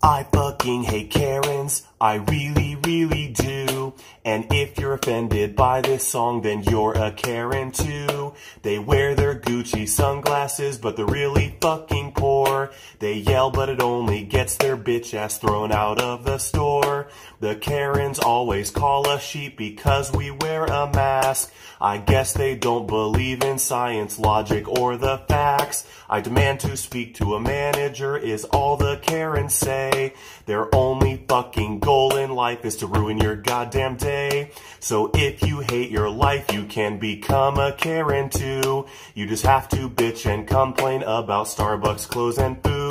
I fucking hate Karens, I really, really do. And if you're offended by this song, then you're a Karen too. They wear their Gucci sunglasses, but they're really fucking poor. They yell, but it only gets their bitch ass thrown out of the store. The Karens always call us sheep because we wear a mask. I guess they don't believe in science, logic, or the facts. I demand to speak to a manager is all the Karens say. Their only fucking goal in life is to ruin your goddamn day. So if you hate your life, you can become a Karen too. You just have to bitch and complain about Starbucks, clothes, and food.